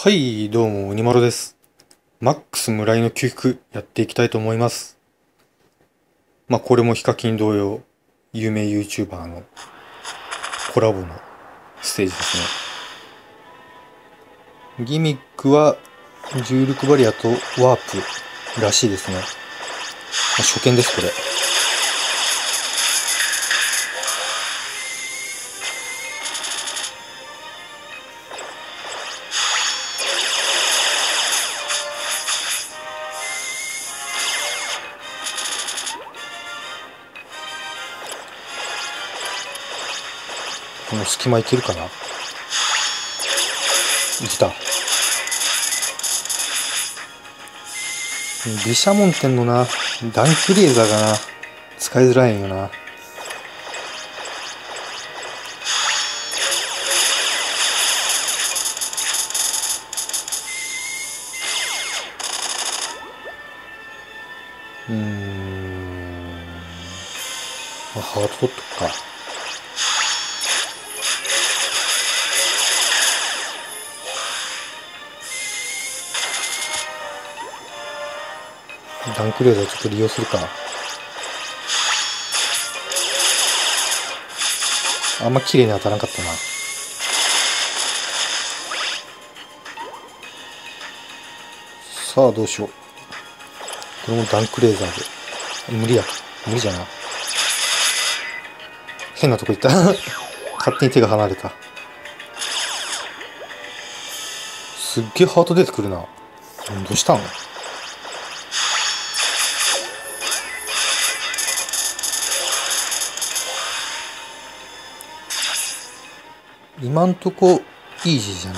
はい、どうも、うにまろです。マックス村井の休息やっていきたいと思います。これもヒカキン同様、有名 YouTuber のコラボのステージですね。ギミックは、重力バリアとワープらしいですね。初見です、これ。この隙間いけるかな。いけた。毘沙門天のな、ダンクレーザーがな、使いづらいんよな。ハート取っとくか。ダンクレーザーちょっと利用するか。あんま綺麗に当たらなかったな。さあどうしよう。これもダンクレーザーで。無理や。無理じゃな。変なとこ行った。勝手に手が離れた。すっげえハート出てくるな。どうしたの？今んとこイージーじゃな。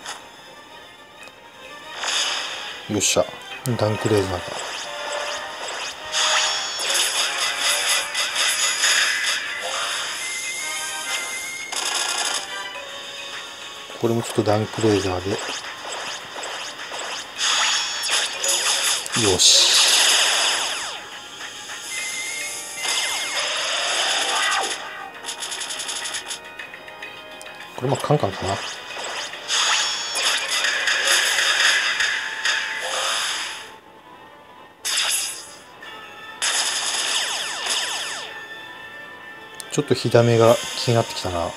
よっしゃ。ダンクレーザーが。これもちょっとダンクレーザーで。よし。これもカンカンかな。ちょっと火ダメが気になってきたな。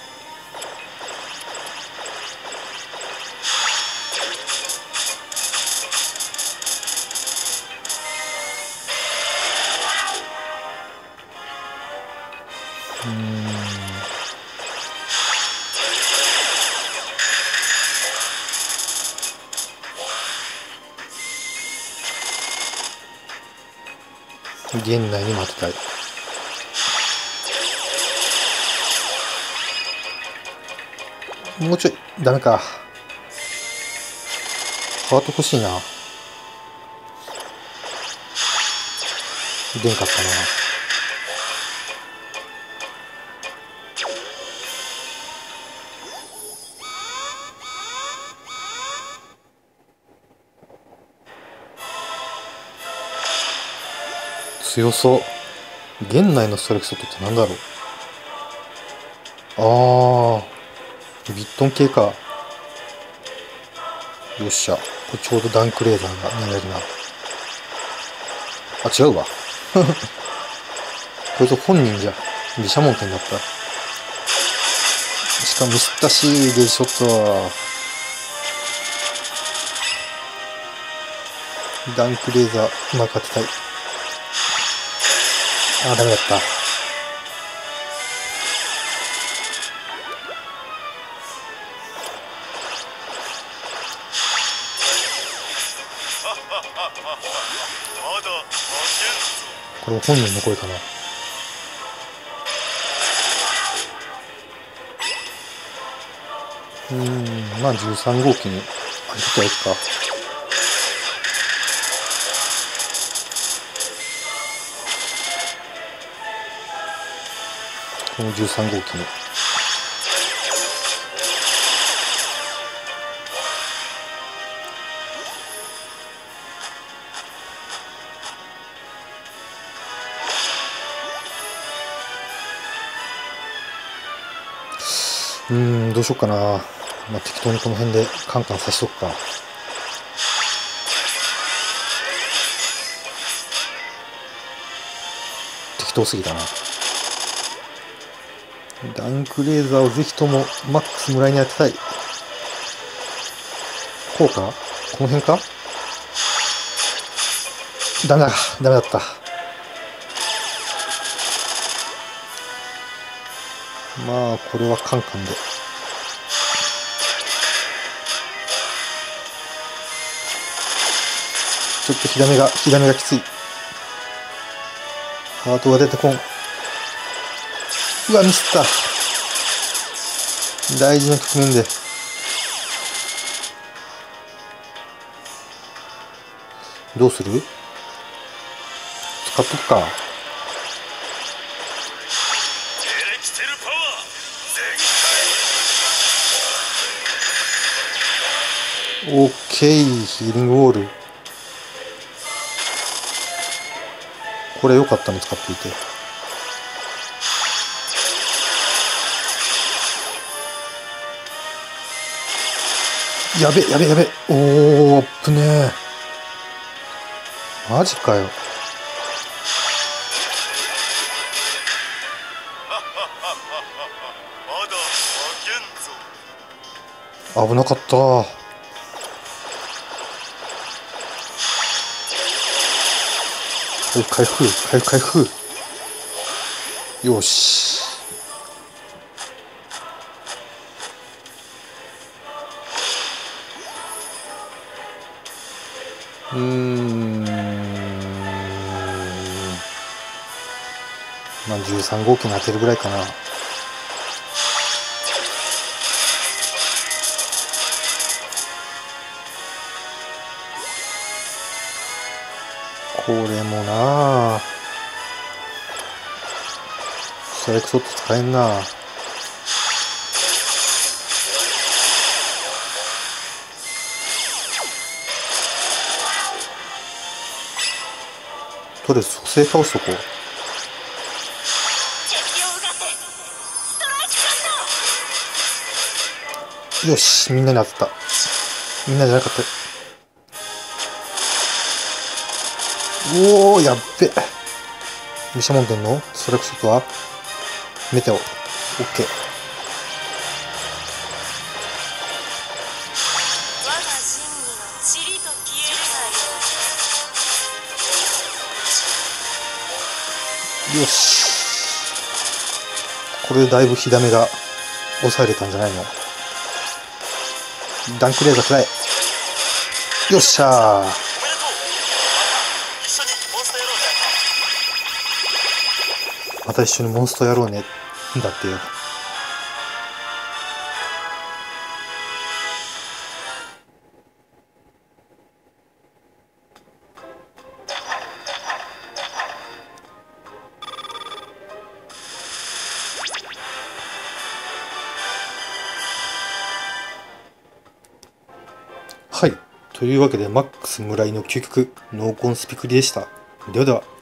現内に待てたい。もうちょい。ダメか。ハート欲しいな。出んかったな。強そう。現内のストレクソットってなんだろう。ビットン系か。よっしゃ。これちょうどダンクレーザーが狙えるな。あ、違うわ。こいつ本人じゃ。毘沙門天だった。しかもミスったしでショットは。ダンクレーザーうまく当てたい。ダメだった。これ本人の声かな。13号機にあれちょっとやるか。この13号機にどうしよっかな。 まあ適当にこの辺でカンカンさしとくか。適当すぎたな。ダンクレーザーをぜひともマックス村井に当てたい。こうか、この辺か。ダメだ、ダメだった。まあこれはカンカンで。ちょっと火ダメがきつい。ハートが出てこん。うわ、ミスった。大事な局面で。どうする？使っとくか。オッケー、ヒーリングウォール。これ良かったの使っていて。やべやべやべ。おー、あっぶねー。マジかよ。危なかった。回復。よし。まあ13号機に当てるぐらいかな。これもなあ、ストライクショット使えんな。とりあえず蘇生倒しとこう。よし、みんなに当たった。みんなじゃなかった。おお、やっべ。毘沙門天のストライクショットはメテオ。オッケー。よし。これでだいぶ火ダメが抑えれたんじゃないの。ダンクレーザーくらい。よっしゃー。また一緒にモンストやろうね。だってよ。はい。というわけで、マックス村井の究極、ノーコンスピクリでした。ではでは。